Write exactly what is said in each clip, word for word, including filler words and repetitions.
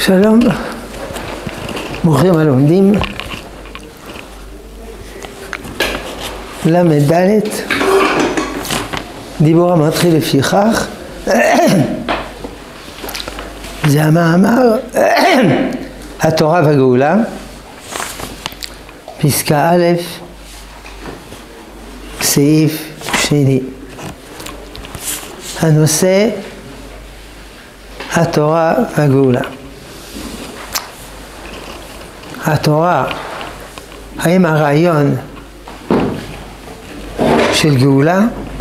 שלום, ברוכים הלומדים. למד ד' דיבור המתחיל לפיכך. זה המאמר התורה והגאולה, פסקה א', סעיף שני. הנושא התורה והגאולה. התורה, האם הרעיון של גאולה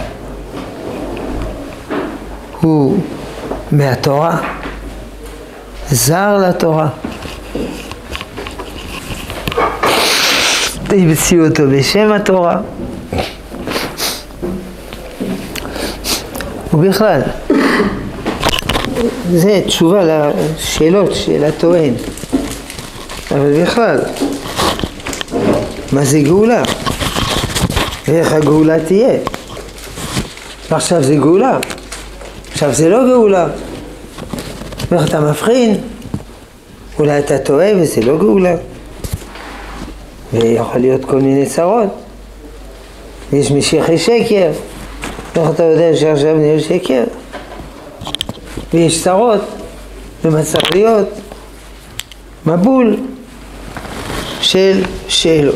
הוא מהתורה, זר לתורה, תמצאו אותו בשם התורה, ובכלל זה תשובה לשאלות של הטוען. אבל בכלל, מה זה גאולה? ואיך הגאולה תהיה? עכשיו זה גאולה, עכשיו זה לא גאולה. ואיך אתה מבחין? אולי אתה טועה וזה לא גאולה. ויכול להיות כל מיני צרות. יש משיחי שקר. איך אתה יודע שעכשיו נהיה שקר? ויש צרות, ומצב להיות מבול של שאלות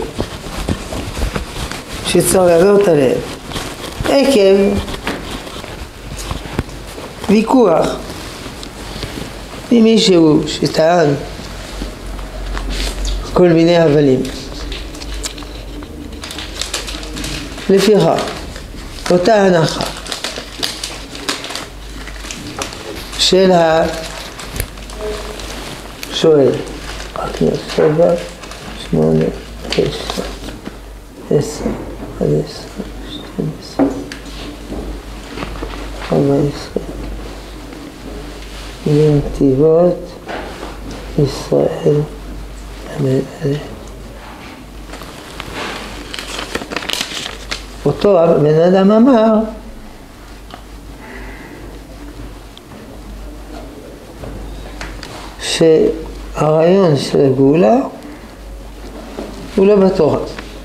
שצריך לעלות עליהן עקב ויכוח עם מישהו שטען כל מיני הבלים. לפיכך, אותה הנחה של השואל, שבע, שמונה, תשע, עשר, עד עשר, שתים עשרה, ארבע עשרה, לנתיבות ישראל המלאה. אותו בן אדם אמר שהרעיון של הגאולה הוא לא בתורה,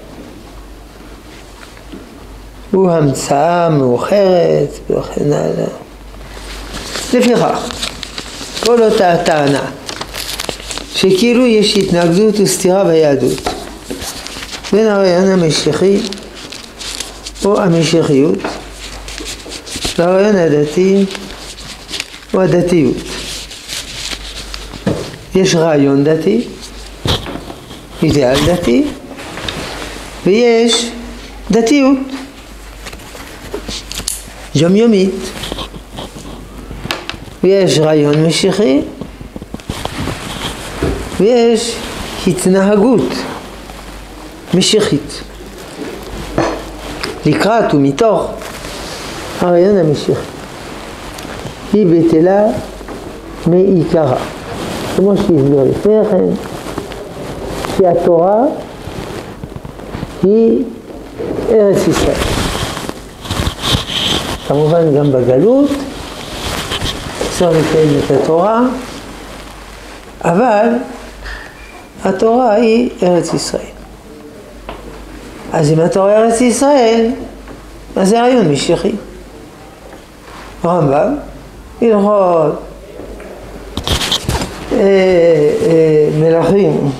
הוא המצאה מאוחרת וכן הלאה. לפיכך, כל אותה הטענה שכאילו יש התנגדות וסתירה ביהדות בין הרעיון המשיחי או המשיחיות לרעיון הדתי או הדתיות. יש רעיון דתי, אידאל דתי, ויש דתיות יומיומית, ויש רעיון משיחי, ויש התנהגות משיחית לקראת ומתוך הרעיון המשיחי. היא בטלה מעיקרה, כמו שהסביר לפני כן, שהתורה היא ארץ ישראל. כמובן גם בגלות צריך לקיים את התורה, אבל התורה היא ארץ ישראל. אז אם התורה ארץ ישראל, אז זה רעיון משיחי. רמב"ם, הלכות אה, אה, מלכים,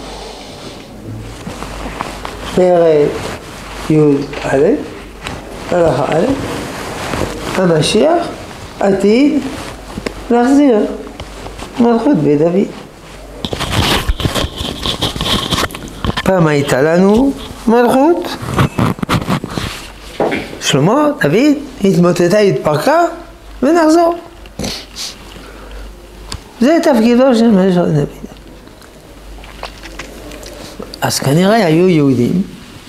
פרק י' א', הלכה א', המשיח עתיד להחזיר מלכות בית דוד. פעם הייתה לנו מלכות, שלמה, דוד, התמוטטה, התפרקה, ונחזור. זה תפקידו של מלך דוד. אז כנראה היו יהודים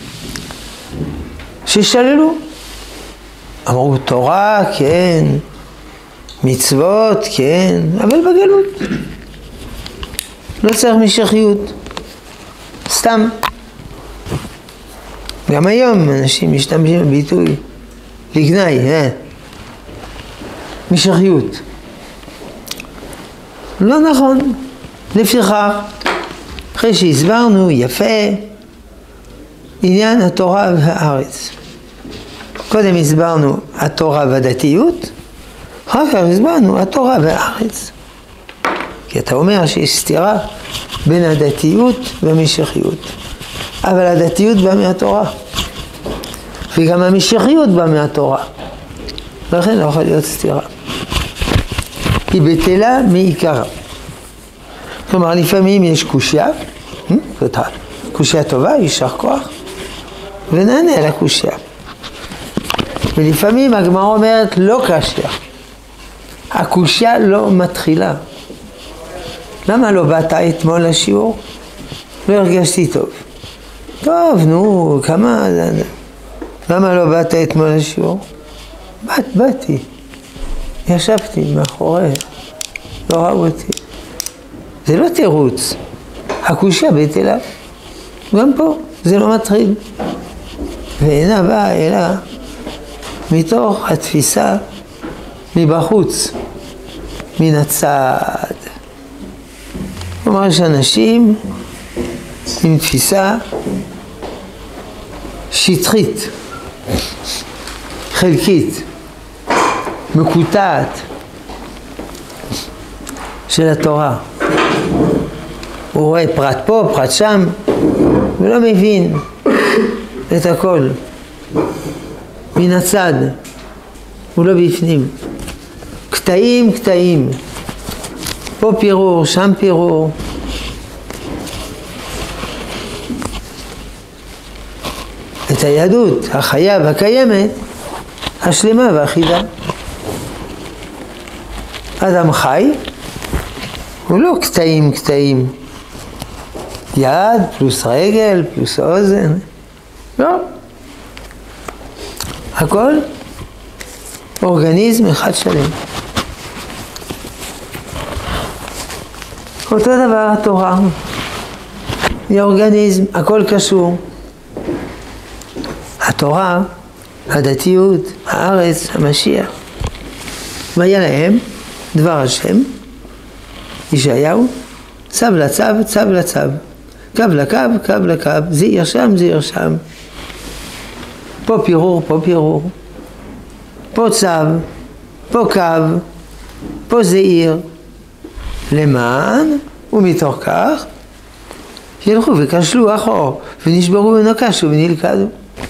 ששללו, אמרו תורה כן, מצוות כן, אבל בגלות לא צריך משיחיות, סתם. גם היום אנשים משתמשים בביטוי לגנאי, אה? משיחיות. לא נכון. לפיכך, אחרי שהסברנו יפה עניין התורה והארץ. קודם הסברנו התורה והדתיות, אחר כך הסברנו התורה והארץ. כי אתה אומר שיש סתירה בין הדתיות והמשיחיות. אבל הדתיות באה מהתורה. וגם המשיחיות באה מהתורה. לכן לא יכול להיות סתירה. היא בטלה מעיקרה. כלומר, לפעמים יש קושיה, זאת קושיה טובה, יישר כוח, ונענה על הקושיה. ולפעמים הגמרא אומרת לא קשיה. הקושיה לא מתחילה. למה לא באת אתמול לשיעור? לא הרגשתי טוב. טוב, נו, כמה... למה לא באת אתמול לשיעור? באת, באתי. ישבתי מאחורי. לא ראו אותי. זה לא תירוץ. הקושיה בטלה. גם פה, זה לא מתחיל. ואינה באה אלא מתוך התפיסה מבחוץ, מן הצד. כלומר, יש אנשים עם תפיסה שטחית, חלקית, מקוטעת של התורה. הוא רואה פרט פה, פרט שם, ולא מבין את הכל. מן הצד, הוא לא בפנים. קטעים, קטעים. פה פירור, שם פירור. את היהדות החיה והקיימת, השלמה והחידה. אדם חי, הוא לא קטעים, קטעים. יד פלוס רגל פלוס אוזן. לא. הכל אורגניזם אחד שלם. אותו דבר התורה. היא אורגניזם, הכל קשור. התורה, הדתיות, הארץ, המשיח. והיה להם דבר השם, ישעיהו, צו לצו, צו לצו. קו לקו, קו לקו, זעיר שם, זעיר שם. פה פירור, פה פירור. פה צו, פה קו, פה זעיר. למען, ומתוך כך, ילכו וכשלו אחור, ונשברו ונקשו ונלכדו.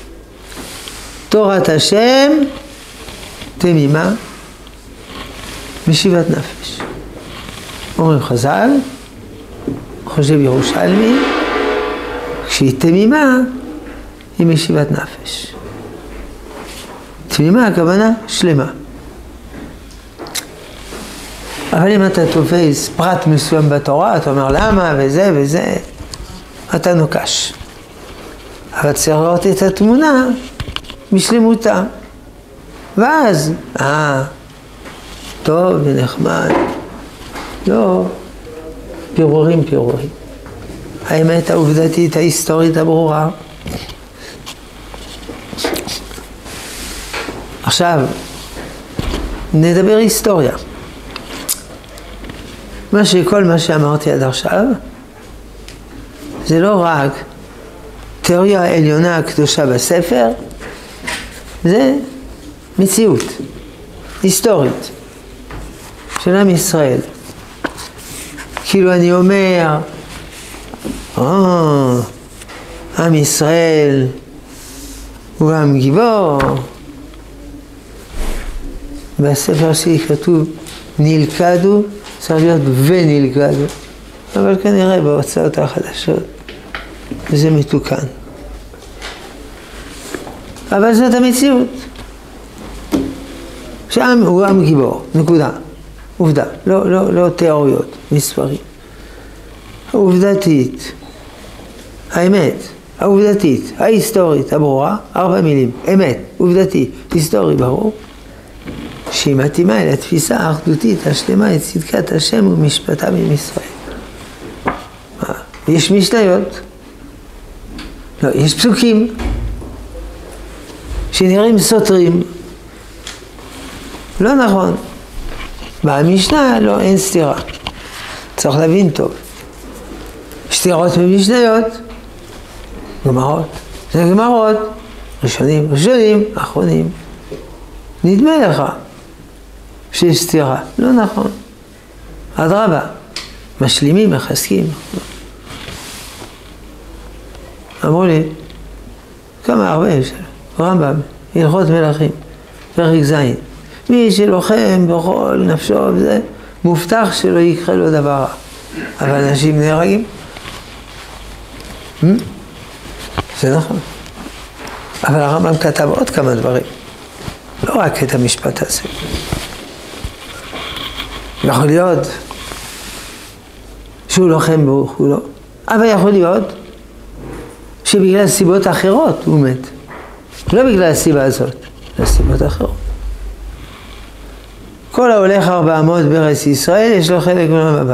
תורת השם, תמימה, משיבת נפש. אומרים חז"ל, חושב ירושלמי, כשהיא תמימה, היא משיבת נפש. תמימה הכוונה שלמה. אבל אם אתה תופס פרט מסוים בתורה, אתה אומר למה וזה וזה, אתה נוקש. אבל צריך לראות את התמונה משלמותה. ואז, אה, טוב ונחמד. לא, פירורים פירורים. האמת העובדתית, ההיסטורית הברורה. עכשיו, נדבר היסטוריה. מה שכל מה שאמרתי עד עכשיו, זה לא רק תיאוריה העליונה הקדושה בספר, זה מציאות היסטורית של עם ישראל. כאילו אני אומר, אה, עם ישראל הוא עם גיבור. בספר שלי כתוב נלכדו, צריך להיות ונלכדו. אבל כנראה בהוצאות החדשות זה מתוקן. אבל זאת המציאות. שעם הוא עם גיבור, נקודה. עובדה, לא, לא, לא תיאוריות, מספרים. העובדתית, האמת, העובדתית, ההיסטורית, הברורה, ארבע מילים, אמת, עובדתית, היסטורי ברור, שהיא מתאימה אל התפיסה האחדותית השלמה את צדקת השם ומשפטה מישראל. יש משניות, לא, יש פסוקים שנראים סותרים. לא נכון. במשנה לא, אין סתירה. צריך להבין טוב. סתירות ממשניות, גמרות, זה גמרות, ראשונים, ראשונים, אחרונים. נדמה לך שיש סתירה, לא נכון. אדרבה, משלימים, מחזקים. אמרו לי, כמה הרבה, רמב"ם, הלכות מלכים, פרק ז', מי שלוחם בכל נפשו וזה, מובטח שלא יקרה לו דבר רע. אבל אנשים נהרגים. זה נכון. אבל הרמב"ם כתב עוד כמה דברים. לא רק את המשפט הזה. יכול להיות שהוא לוחם ברוך הוא לא. אבל יכול להיות שבגלל סיבות אחרות הוא מת. לא בגלל הסיבה הזאת, בגלל סיבות אחרות. כל ההולך ארבע מאות בארץ ישראל יש לו חלק מעולם הבא.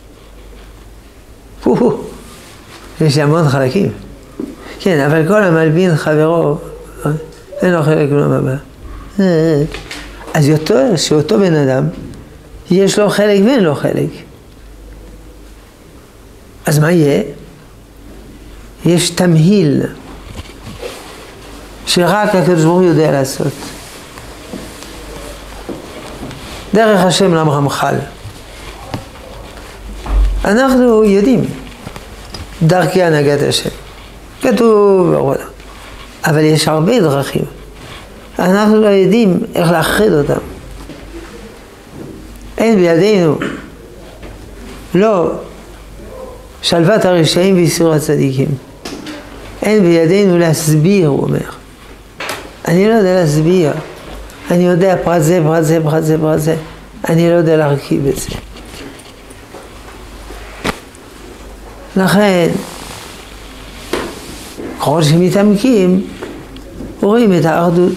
יש המון חלקים. כן, אבל כל המלבין חברו, אין לו חלק מעולם הבא. אז יותר שאותו בן אדם, יש לו חלק ואין לו חלק. אז מה יהיה? יש תמהיל שרק הקדוש ברוך הוא יודע לעשות. דרך השם למרמח"ל. אנחנו יודעים דרכי הנהגת השם. כתוב, אבל יש הרבה דרכים. אנחנו לא יודעים איך לאחד אותם. אין בידינו לא שלוות הרשעים ויסור הצדיקים. אין בידינו להסביר, הוא אומר. אני לא יודע להסביר. אני יודע פרט זה, פרט זה, פרט זה, פרט זה. אני לא יודע להרכיב את זה. לכן, ככל שמתעמקים, רואים את האחדות.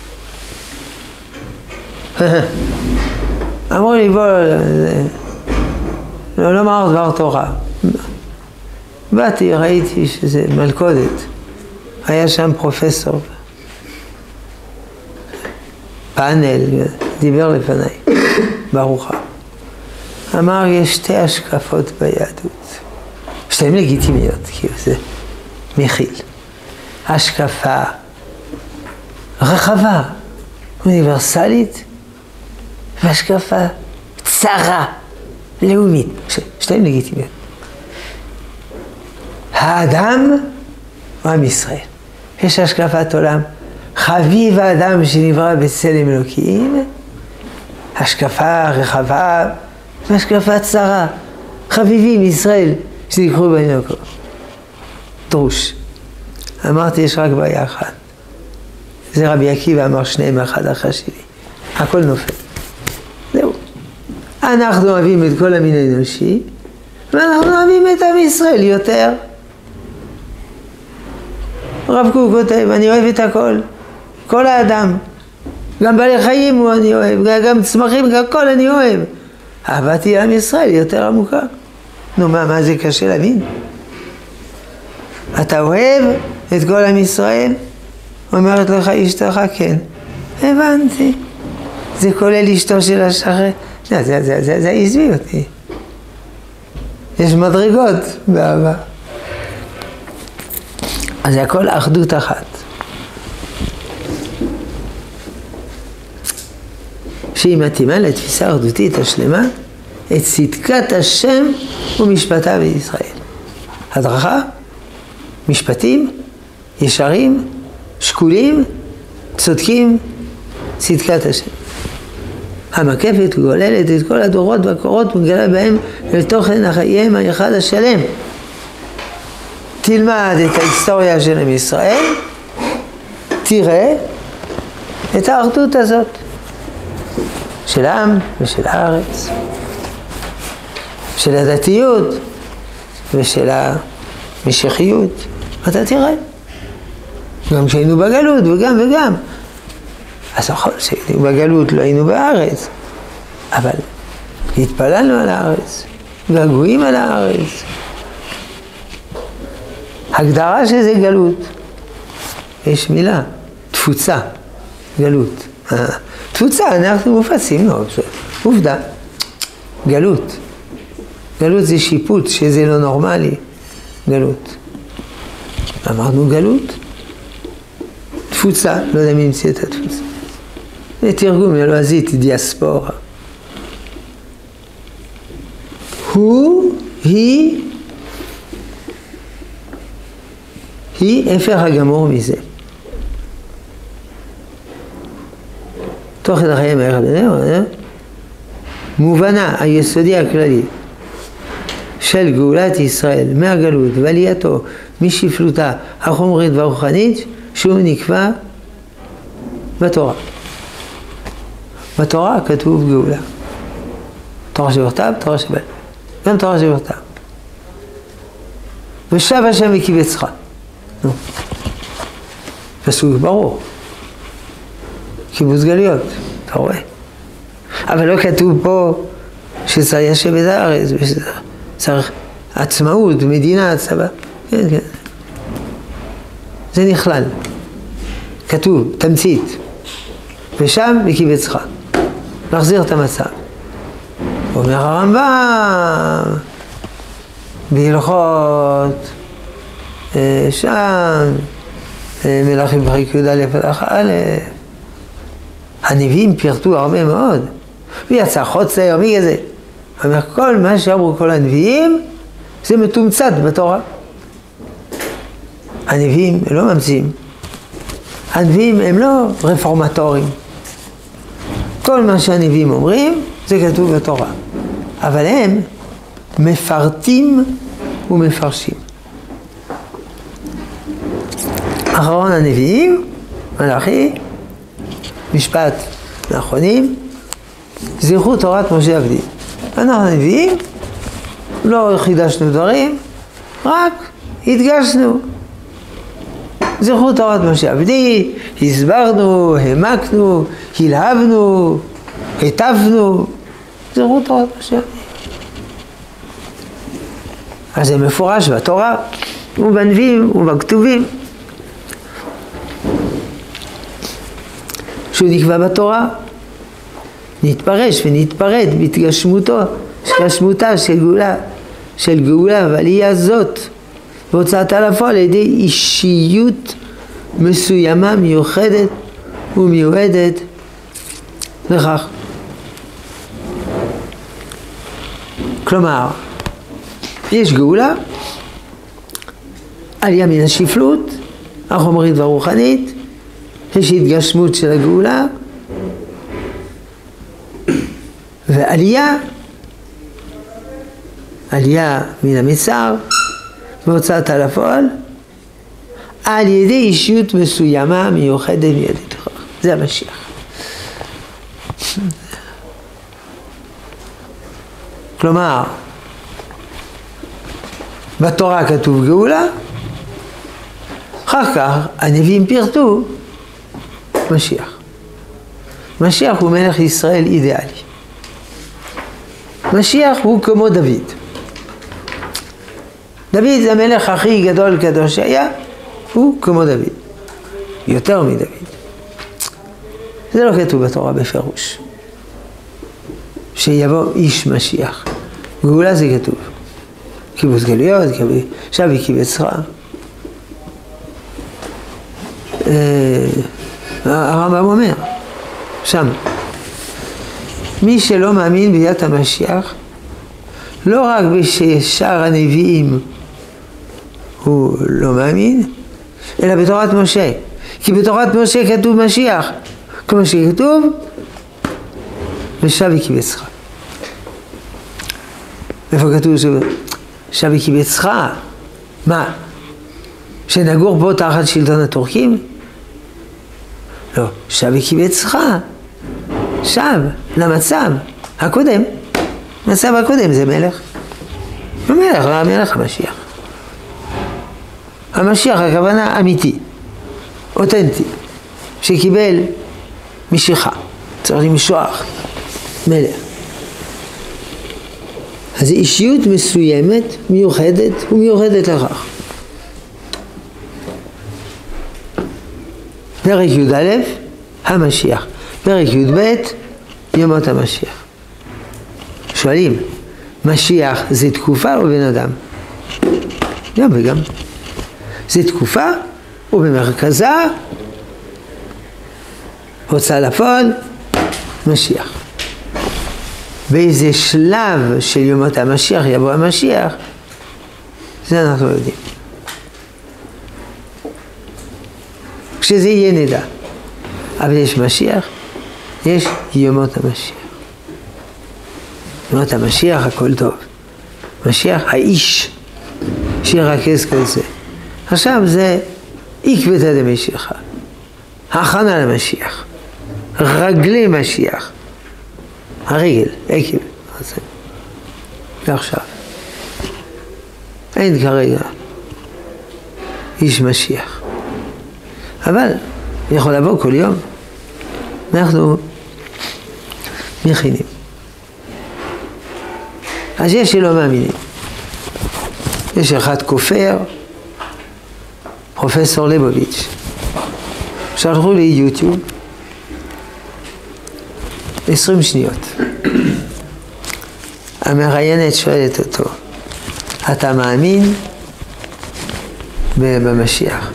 אמרו לי, בוא, לא לומר דבר תורה. באתי, ראיתי שזה מלכודת. היה שם פרופסור. פאנל, דיבר לפניי, ברוכה. אמר, יש שתי השקפות ביהדות. שתיים לגיטימיות, כאילו זה מכיל. השקפה רחבה, אוניברסלית, והשקפה צרה, לאומית. שתיים לגיטימיות. האדם הוא עם ישראל. יש השקפת עולם. חביב האדם שנברא בצלם אלוקים, השקפה רחבה והשקפה צרה. חביבים ישראל שנקראו בינוקו. דרוש. אמרתי, יש רק בעיה אחת. זה רבי עקיבא אמר שניהם אחד אחר שלי. הכל נופל. זהו. אנחנו אוהבים את כל המין האנושי, ואנחנו אוהבים את עם ישראל יותר. רב קוק כותב, אני אוהב את הכל. כל האדם. גם בעלי חיים הוא אני אוהב, גם צמחים, גם הכל אני אוהב. אהבתי לעם ישראל יותר עמוקה. נו, מה, מה זה קשה להבין? אתה אוהב את כל עם ישראל? אומרת לך אשתך, כן. הבנתי. זה כולל אשתו של השחר. זה, זה, זה, זה, זה עזבי אותי. יש מדרגות באהבה. אז זה הכל אחדות אחת. שהיא מתאימה לתפיסה אחדותית השלמה, את צדקת השם ומשפטה בישראל. הדרכה, משפטים, ישרים, שקולים, צודקים, צדקת השם. המקפת וגוללת את כל הדורות והקורות ומגלה בהם לתוכן החיים היחד השלם. תלמד את ההיסטוריה של עם ישראל, תראה את האחדות הזאת של העם ושל הארץ, של הדתיות ושל המשיחיות. אתה תראה, גם כשהיינו בגלות וגם וגם. אז נכון שהיינו בגלות, לא היינו בארץ, אבל התפללנו על הארץ, געגועים על הארץ. הגדרה שזה גלות, יש מילה, תפוצה, גלות. תפוצה, אנחנו מופצים, לא, עובדה, גלות. גלות זה שיפוט, שזה לא נורמלי, גלות. אמרנו גלות, תפוצה, לא יודע מי המציא את התפוצה. זה תרגום מלועזית, דיאספורה. הוא, היא, היא הפך הגמור מזה. תוכן החיים הערך בזה, מובנה היסודי הכללי של גאולת ישראל מהגלות ועלייתו משפלותה החומרית והרוחנית, שהוא נקבע בתורה. בתורה כתוב גאולה. תורה שבכתב, תורה שבעל. גם תורה שבכתב. ושב השם וקיבצך. נו. פסוק ברור. קיבוץ גלויות, אתה רואה? אבל לא כתוב פה שצריך לשבת את הארץ, וצריך עצמאות, מדינה, צבא. כן, כן. זה נכלל. כתוב, תמצית. ושם וקיבצך. להחזיר את המצב. אומר הרמב"ם, בהלכות, שם, מלכים פרק י"א הלכה א', הנביאים פירטו הרבה מאוד, ויצא חוצר, מי זה? אומר, כל מה שאמרו כל הנביאים, זה מתומצת בתורה. הנביאים הם לא ממציאים. הנביאים הם לא רפורמטורים. כל מה שהנביאים אומרים, זה כתוב בתורה. אבל הם מפרטים ומפרשים. אחרון הנביאים, מלאכי, משפט האחרונים, זכרו תורת משה עבדי. אנחנו הנביאים, לא חידשנו דברים, רק הדגשנו. זכרו תורת משה עבדי, הסברנו, העמקנו, הלהבנו, היטבנו. זכרו תורת משה עבדי. אז זה מפורש בתורה, ובנביאים ובכתובים. שהוא נקבע בתורה, נתפרש ונתפרד בהתגשמותו, התגשמותה של גאולה, של גאולה ועלייה זאת, והוצאתה לפועל על ידי אישיות מסוימה מיוחדת ומיועדת לכך. כלומר, יש גאולה, עלייה מן השפלות, החומרית והרוחנית, יש התגשמות של הגאולה, ועלייה, עלייה מן המצר, והוצאתה לפועל, על ידי אישיות מסוימה מיוחדת מיוחדת לכך. זה המשיח. כלומר, בתורה כתוב גאולה, אחר כך הנביאים פירטו משיח. משיח הוא מלך ישראל אידיאלי. משיח הוא כמו דוד. דוד זה המלך הכי גדול קדוש שהיה, הוא כמו דוד. יותר מדוד. זה לא כתוב בתורה בפירוש. שיבוא איש משיח. גאולה זה כתוב. קיבוץ גלויות, שב וקיבצך. הרמב"ם אומר, שם, מי שלא מאמין ביאת המשיח, לא רק בשאר הנביאים הוא לא מאמין, אלא בתורת משה. כי בתורת משה כתוב משיח, כמו שכתוב, ושב וקיבצך. איפה כתוב שב וקיבצך? מה? שנגור פה תחת שלטון הטורקים? לא, שב וקיבצך. שב למצב הקודם. מצב הקודם זה מלך. המלך, לא המלך המשיח. המשיח הכוונה אמיתי, אותנטי, שקיבל משיכה. צריך למשוח, מלך. אז זו אישיות מסוימת, מיוחדת ומיוחדת לכך. פרק י"א, המשיח. פרק י"ב, ימות המשיח. שואלים, משיח זה תקופה או בן אדם? גם וגם. זו תקופה, ובמרכזה, הוצאה לפועל, משיח. באיזה שלב של ימות המשיח יבוא המשיח, זה אנחנו לא יודעים. כשזה יהיה נדע. אבל יש משיח, יש ימות המשיח. ימות המשיח הכל טוב. משיח האיש שירכז כל זה. עכשיו זה עקבתא דמשיחא. הכנה למשיח. רגלי משיח. הרגל, עקב. ועכשיו. אין כרגע איש משיח. אבל יכול לבוא כל יום. אנחנו מכינים. אז יש שלא מאמינים. יש אחד כופר, פרופסור ליבוביץ'. שלחו לי יוטיוב, עשרים שניות. המראיינת שואלת אותו, אתה מאמין במשיח?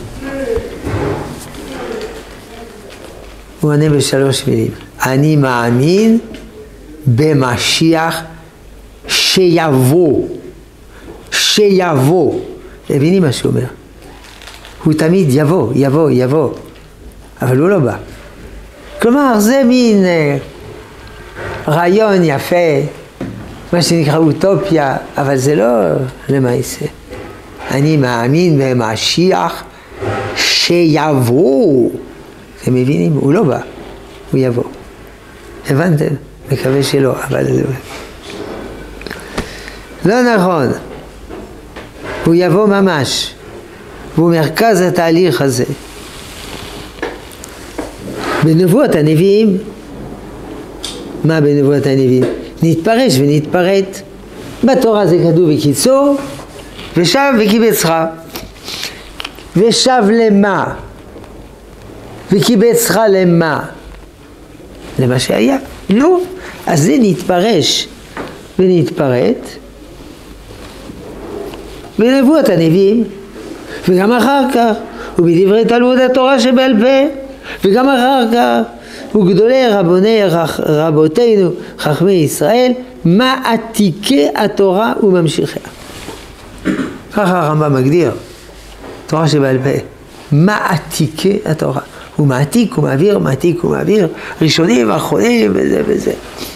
הוא עונה בשלוש מילים. אני מאמין במשיח שיבוא. שיבוא. הביני מה שהוא אומר. הוא תמיד יבוא, יבוא, יבוא. אבל הוא לא בא. כלומר, זה מין אה, רעיון יפה, מה שנקרא אוטופיה, אבל זה לא למעשה. אני מאמין במשיח שיבוא. אתם מבינים? הוא לא בא, הוא יבוא. הבנתם? מקווה שלא, אבל זה... לא נכון. הוא יבוא ממש. והוא מרכז התהליך הזה. בנבואות הנביאים, מה בנבואות הנביאים? נתפרש ונתפרט. בתורה זה כתוב בקיצור, ושב וקיבצך. ושב למה? וקיבצך למה? למה שהיה. נו, אז זה נתפרש ונתפרט בנבואות הנביאים, וגם אחר כך, ובדברי תלמוד התורה שבעל פה, וגם אחר כך, וגדולי רבוני רבותינו חכמי ישראל, מעתיקי התורה וממשיכיה. ככה הרמב"ם מגדיר, תורה שבעל פה, מעתיקי התורה. הוא מעתיק, הוא מעביר, מעתיק, הוא מעביר, ראשונים, אחרונים, וזה וזה.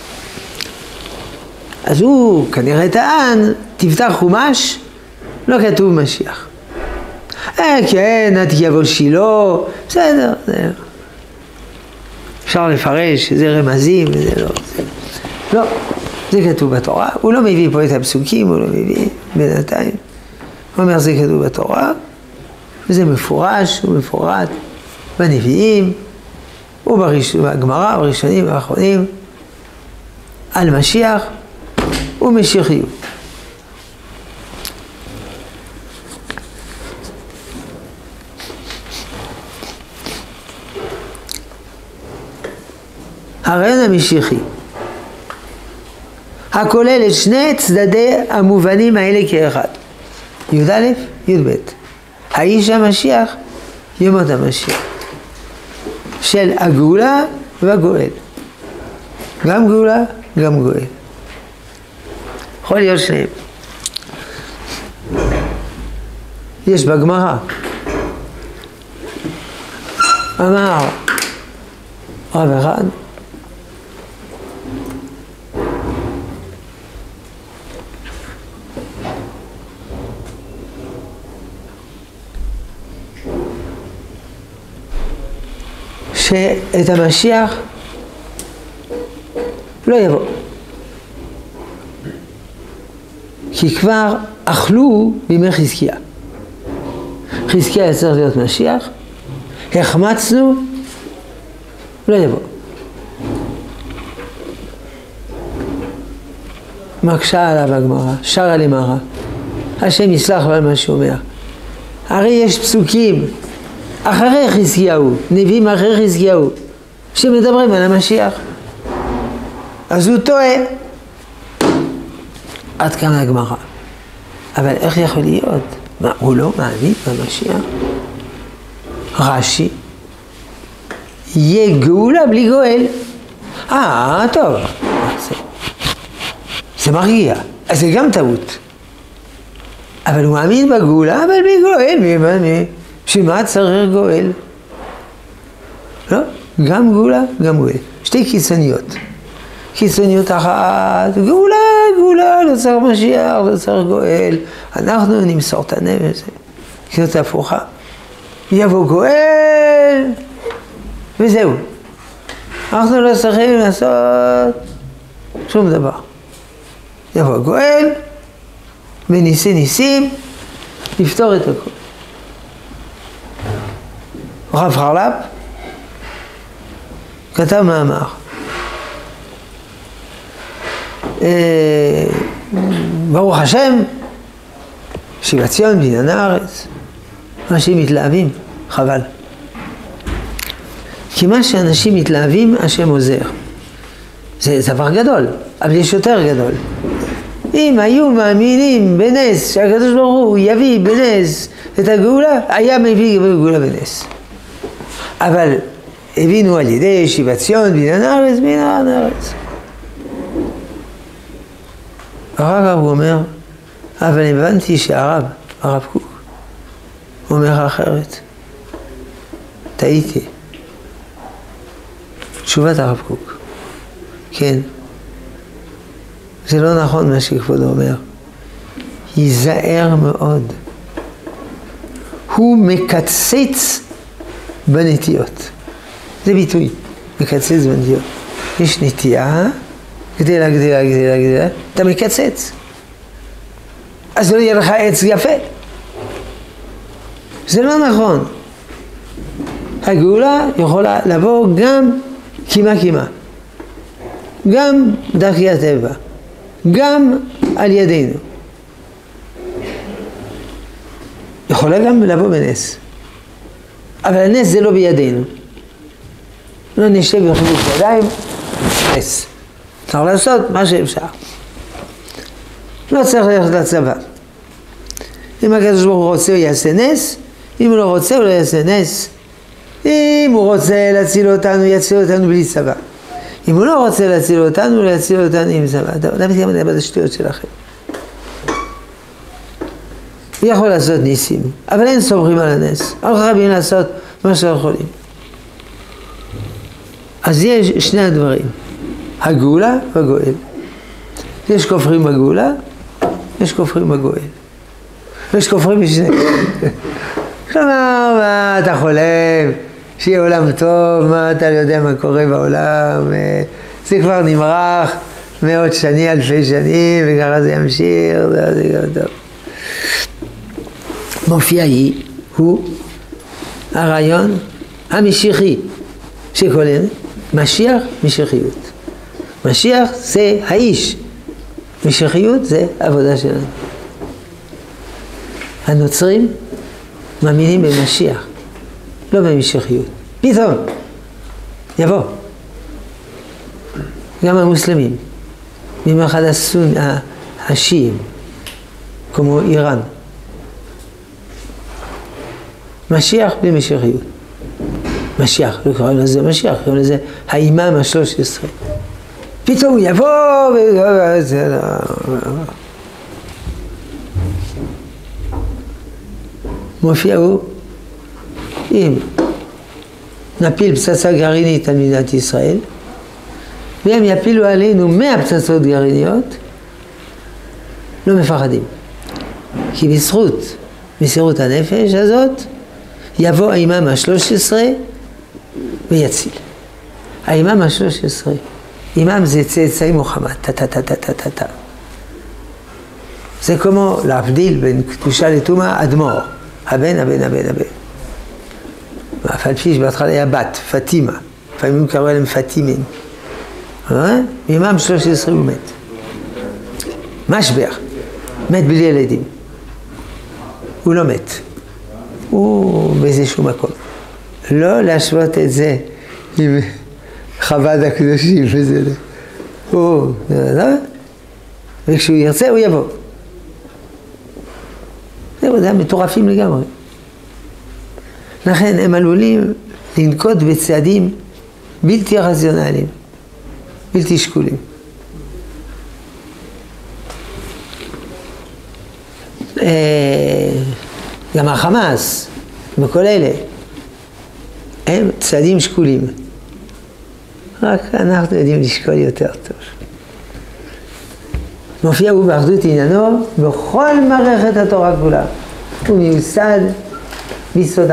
אז הוא כנראה טען, תפתח חומש, לא כתוב משיח. אה, כן, עתיק יבוא שילה, בסדר, זה... אפשר לפרש, זה רמזים, וזה לא... זה... לא, זה כתוב בתורה, הוא לא מביא פה את הפסוקים, הוא לא מביא בינתיים. הוא אומר, זה כתוב בתורה, וזה מפורש, הוא מפורט. בנביאים ובגמרא, בראשונים והאחרונים, על משיח ומשיחיות. הרעיון המשיחי, הכולל את שני צדדי המובנים האלה כאחד. י' א', י' ב'. האיש המשיח, ימות המשיח. של הגאולה והגואל. גם גאולה, גם גואל. יכול להיות שניהם. יש בגמרא. אמר רב אחד, שאת המשיח לא יבוא. כי כבר אכלו בימי חזקיה. חזקיה צריך להיות משיח, החמצנו, לא יבוא. מקשה עליו הגמרא, שרה למרא. השם יסלח לו על מה שאומר. הרי יש פסוקים אחרי חזקיהו, נביאים אחרי חזקיהו, שמדברים על המשיח. אז הוא טועה. עד כאן הגמרא. אבל איך יכול להיות מה, הוא לא מאמין במשיח? רש"י, יהיה גאולה בלי גואל. אה, טוב, זה, זה מרגיע, אז זה גם טעות. אבל הוא מאמין בגאולה, אבל בלי גואל, מי מאמין? שמה צריך גואל? לא, גם גאולה, גם גואל. שתי קיצוניות. קיצוניות אחת, גאולה, גאולה, לא צריך משיח, לא צריך גואל. אנחנו נמסור את הנפש. קיצוניות הפוכה. יבוא גואל, וזהו. אנחנו לא צריכים לעשות שום דבר. יבוא גואל, וניסי ניסים, לפתור את הכל. רב חרל"פ כתב מאמר. ברוך השם, שיבת ציון בניין הארץ. אנשים מתלהבים, חבל. כי מה שאנשים מתלהבים, השם עוזר. זה דבר גדול, אבל יש יותר גדול. אם היו מאמינים בנס, שהקדוש ברוך הוא יביא בנס את הגאולה, היה מביא גאולה בנס. אבל הבינו על ידי שיבת ציון בניין הארץ, בניין הארץ. אחר כך הוא אומר, אבל הבנתי שהרב, הרב קוק, אומר אחרת. טעיתי. תשובת הרב קוק. כן. זה לא נכון מה שכבודו אומר. ייזהר מאוד. הוא מקצץ בנטיות. זה ביטוי, מקצץ בנטיות. יש נטייה, גדלה, גדלה, גדלה, גדלה, אתה מקצץ. אז לא יהיה לך עץ יפה. זה לא נכון. הגאולה יכולה לבוא גם קימה קימה. גם דרכי הטבע. גם על ידינו. יכולה גם לבוא בנס. אבל הנס זה לא בידינו. לא נשב בחיבוק ידיים, נס. צריך לעשות מה שאפשר. לא צריך ללכת לצבא. אם הקדוש ברוך הוא רוצה הוא יעשה נס, אם הוא לא רוצה הוא לא יעשה נס. אם הוא רוצה להציל אותנו, יציל אותנו בלי צבא. אם הוא לא רוצה להציל אותנו, הוא לא יציל אותנו עם צבא. למה תהיה מדבר בשטויות שלכם? הוא יכול לעשות ניסים, אבל אין סומכים על הנס. אנחנו חייבים לעשות מה שאנחנו יכולים. אז יש שני הדברים, הגאולה והגואל. יש כופרים בגאולה, יש כופרים בגואל. יש כופרים בשני. כלומר, מה אתה חולם? שיהיה עולם טוב, מה אתה יודע מה קורה בעולם? זה כבר נמרח מאות שנים, אלפי שנים, וככה זה ימשיך, זה גם טוב. מופיע היא, הוא הרעיון המשיחי שכולל משיח, משיחיות. משיח זה האיש, משיחיות זה עבודה שלנו. הנוצרים מאמינים במשיח, לא במשיחיות. פתאום יבוא. גם המוסלמים, במיוחד הסון, השיעים, כמו איראן. משיח במשיחיות. משיח, לא קוראים לזה משיח, קוראים לזה האימאם השלוש עשרה. פתאום הוא יבוא ו... מופיע הוא, אם נפיל פצצה גרעינית על מדינת ישראל, והם יפילו עלינו מאה פצצות גרעיניות, לא מפחדים. כי בזכות מסירות הנפש הזאת, יבוא האימאם השלוש עשרה ויציל. האימאם השלוש עשרה, אימאם זה צאצאי מוחמד, טה-טה-טה-טה-טה-טה. זה כמו להבדיל בין קדושה לטומאה, אדמו"ר, הבן, הבן, הבן, הבן. אף על פי שבהתחלה היה בת, פטימה, לפעמים קראו להם פטימים. אימאם שלוש עשרה הוא מת. משבר, מת בלי ילדים. הוא לא מת. הוא באיזשהו מקום. לא להשוות את זה עם חב"ד הקדושים וזה לא. הוא, לא? וכשהוא ירצה הוא יבוא. זהו, זה מטורפים לגמרי. לכן הם עלולים לנקוט בצעדים בלתי רציונליים, בלתי שקולים. גם החמאס, וכל אלה, הם צעדים שקולים. רק אנחנו יודעים לשקול יותר טוב. מופיע הוא באחדות עניינו בכל מערכת התורה כולה. הוא מיוסד ביסודה.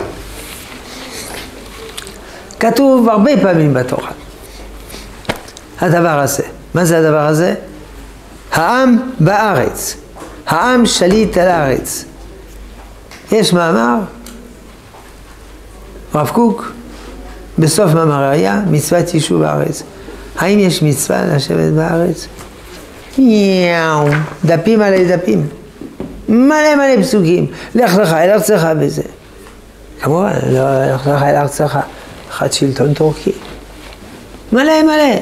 כתוב הרבה פעמים בתורה. הדבר הזה. מה זה הדבר הזה? העם בארץ. העם שליט על הארץ. יש מאמר, רב קוק, בסוף מאמר היה, מצוות יישוב הארץ. האם יש מצווה לשבת בארץ? יאו, דפים עלי דפים. מלא מלא פסוקים. לך לך אל ארצך בזה. כמובן, לא לך לך אל ארצך. אחד שלטון טורקי. מלא מלא.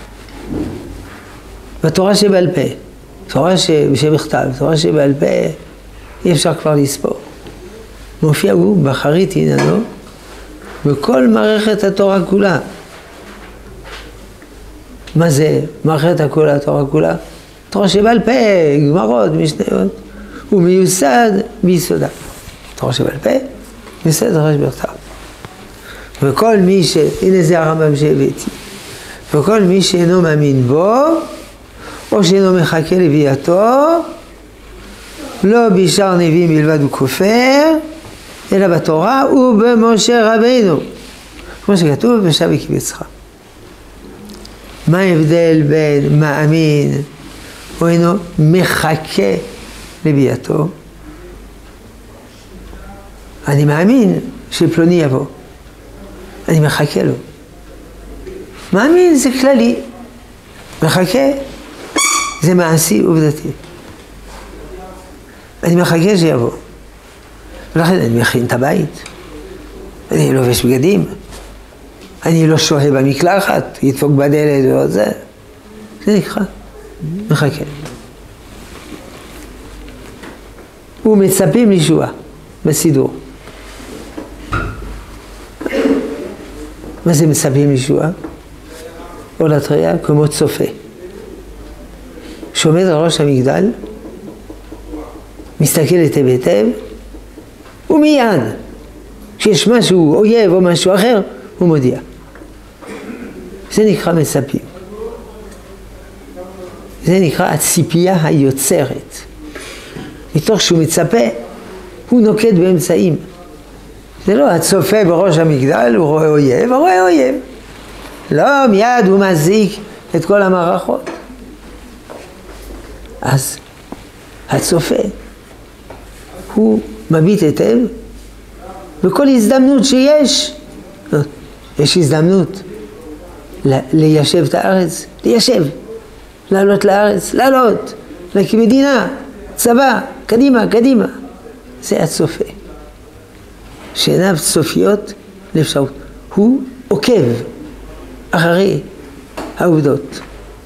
בתורה שבעל פה. תורה שבכתב, תורה שבעל פה, אי אפשר כבר לספור. מופיע הוא באחרית עניינו, בכל מערכת התורה כולה. מה זה מערכת הכולה, התורה כולה? תורה שבעל פה, גמרות, משניות. הוא מיוסד ביסודה. תורה שבעל פה, מיוסד תורה שבכתב. וכל מי ש... הנה זה הרמב"ם שהבאתי. וכל מי שאינו מאמין בו, או שאינו מחכה לביאתו, לא בשאר נביאים בלבד הוא כופר, אלא בתורה ובמשה רבינו. כמו שכתוב, ושב וקיבצך. מה ההבדל בין מאמין או אינו מחכה לביאתו? אני מאמין שפלוני יבוא. אני מחכה לו. מאמין זה כללי. מחכה זה מעשי עובדתי. אני מחכה שיבוא. ולכן אני מכין את הבית. אני לובש בגדים. אני לא שוהה במקלחת, ידפוק בדלת ועוד זה. זה נקרא. מחכה. ומצפים לישועה בסידור. מה זה מצפים לישועה? עולת ראייה כמו צופה. שעומד על ראש המגדל, מסתכל היטב היטב, ומיד, כשיש משהו אויב או משהו אחר, הוא מודיע. זה נקרא מצפים. זה נקרא הציפייה היוצרת. מתוך שהוא מצפה, הוא נוקט באמצעים. זה לא הצופה בראש המגדל, הוא רואה אויב, הוא רואה אויב. לא, מיד הוא מזיק את כל המערכות. אז הצופה, הוא מביט היטב, וכל הזדמנות שיש, יש הזדמנות ליישב את הארץ, ליישב, לעלות לארץ, לעלות, להקים מדינה, צבא, קדימה, קדימה. זה הצופה. שעיניו צופיות לאפשרות. הוא עוקב אחרי העובדות.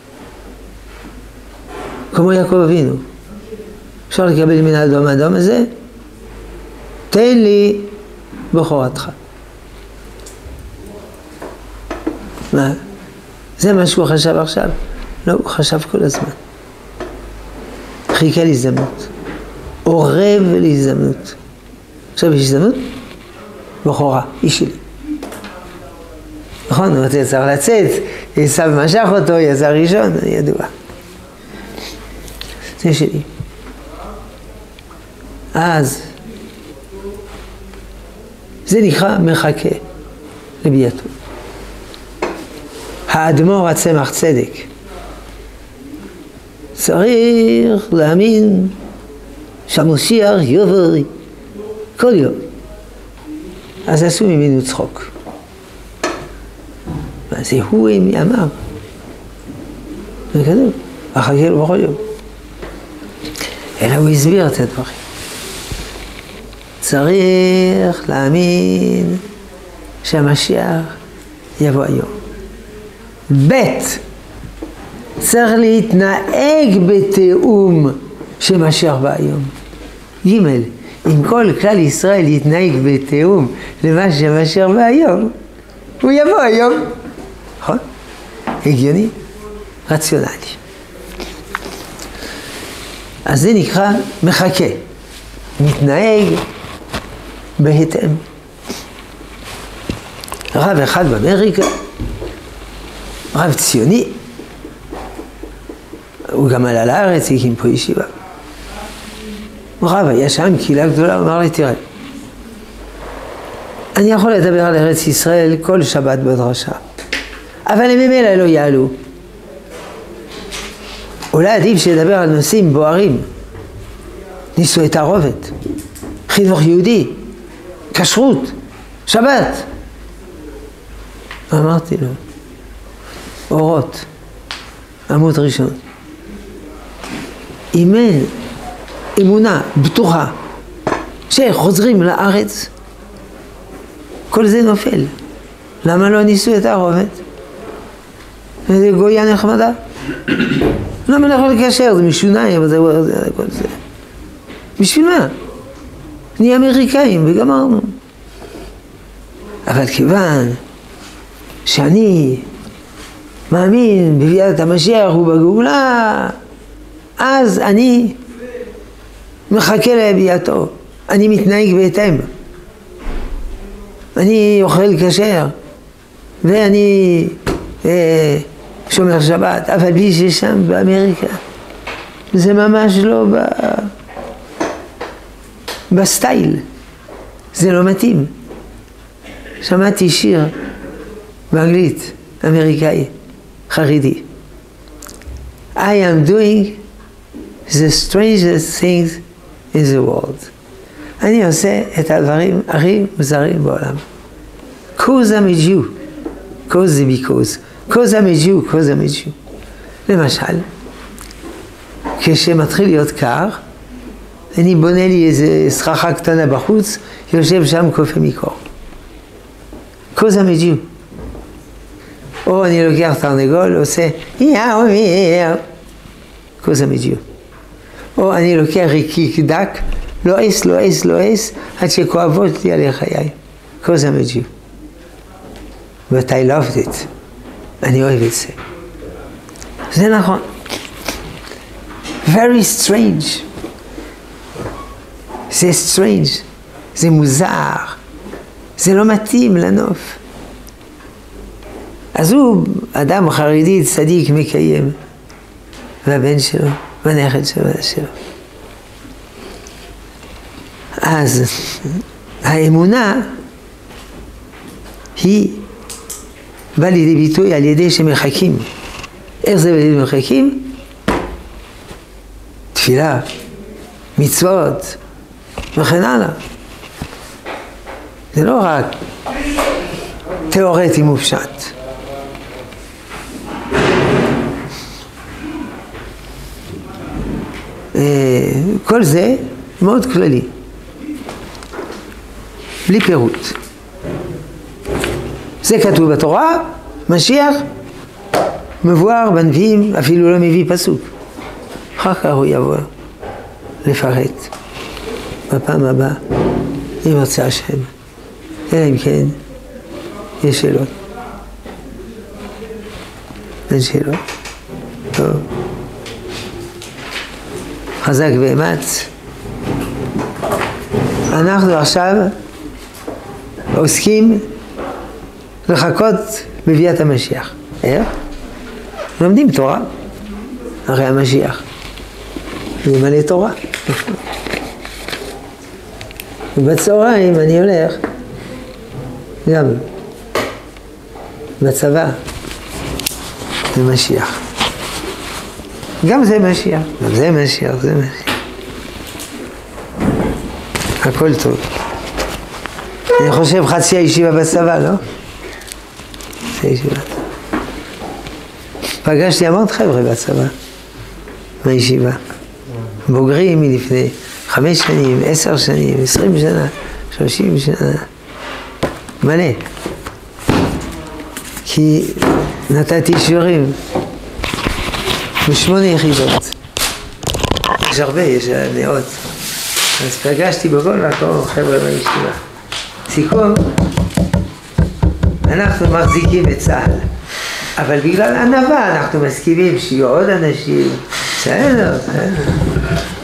כמו יעקב אבינו. אפשר לקבל מן האדום האדום הזה, תן לי בכורתך. מה? זה מה שהוא חשב עכשיו? לא, הוא חשב כל הזמן. חיכה להזדמנות. עורב להזדמנות. עכשיו יש הזדמנות? בכורה, היא שלי. נכון, הוא צריך לצאת, עשיו משך אותו, יצא ראשון, ידוע. זה שלי. אז, זה נקרא מחכה לביאתו. האדמו"ר הצמח צדק. צריך להאמין שהמשיח יבוא כל יום. אז עשו ממנו צחוק. מה זה הוא אמר? זה כתוב, אחכה לו בכל יום. אלא הוא הסביר את הדברים. צריך להאמין שהמשיח יבוא היום. בית, צריך להתנהג בתאום שמשיח בא היום. ג' אם כל כלל ישראל יתנהג בתיאום למה שמשאר בהיום, הוא יבוא היום. נכון? הגיוני? רציונלי. אז זה נקרא מחכה, מתנהג בהתאם. רב אחד באמריקה, רב ציוני, הוא גם עלה לארץ, הקים פה ישיבה. רב היה שם, קהילה גדולה, הוא אמר לי, תראה, אני יכול לדבר על ארץ ישראל כל שבת בדרשה, אבל הם ממילא לא יעלו. אולי עדיף שידבר על נושאים בוערים, נישואי תערובת, חינוך יהודי, כשרות, שבת. אמרתי לו, אורות, עמוד ראשון. אם אין אמונה בטוחה שחוזרים לארץ, כל זה נופל. למה לא ניסו את הערובת? זה גויה נחמדה. למה לא יכול לקשר? זה משוניים, זה כל זה. בשביל מה? נהיה אמריקאים וגמרנו. אבל כיוון שאני מאמין בביאת המשיח ובגאולה, אז אני מחכה להביאתו. אני מתנהג בהתאם. אני אוכל כשר, ואני אה, שומר שבת, אבל בלי ששם באמריקה. זה ממש לא ב... בסטייל. זה לא מתאים. שמעתי שיר באנגלית, אמריקאי, חרדי. I am doing the strangest things in the world. אני עושה את הדברים הכי מוזרים בעולם. Cause I'm a Jew. Cause זה because. Cause I'm a Jew. Cause I'm a Jew. למשל, כשמתחיל להיות קר, אני בונה לי איזה סככה קטנה בחוץ, יושב שם קופה מקור. Cause I'm a Jew. או אני לוקח תרנגול, עושה יאו יאו. Cause I'm a Jew. או אני לוקח ריקיק דק, לא אס, לא אס, לא אס, עד שכואבות לי עלי חיי. Cause I'm a Jew. But I loved it. אני אוהב את זה. זה נכון. Very strange. זה strange. זה מוזר. זה לא מתאים לנוף. אז הוא אדם חרדי, צדיק, מקיים. והבן שלו, והנכד שלו, שלו. אז האמונה היא באה לידי ביטוי על ידי שמחכים. איך זה בלידי מחכים? תפילה, מצוות, וכן הלאה. זה לא רק תיאורטי מופשט. כל זה מאוד כללי. בלי פירוט. זה כתוב בתורה, משיח, מבואר בנביאים, אפילו לא מביא פסוק. אחר כך הוא יבוא לפרט בפעם הבאה, אם רוצה השם. אלא אם כן, יש שאלות. אין שאלות. טוב. חזק ואמץ. אנחנו עכשיו עוסקים לחכות בביאת המשיח. איך? לומדים תורה. הרי המשיח זה מלא תורה. ובצהריים אני הולך גם בצבא. זה משיח. גם זה משיח. גם זה משיח. זה משיח. הכל טוב. אני חושב חצי הישיבה בצבא, לא? חצי הישיבה. פגשתי המון חבר'ה בצבא, בישיבה. בוגרים מלפני חמש שנים, עשר שנים, עשרים שנה, שלושים שנה. מלא. כי נתתי שיעורים בשמונה יחידות. יש הרבה, יש מאות. אז פגשתי בכל מקום חבר'ה בישיבה. סיכום, אנחנו מחזיקים את צה"ל, אבל בגלל ענווה אנחנו מסכימים שיהיו עוד אנשים. בסדר, בסדר.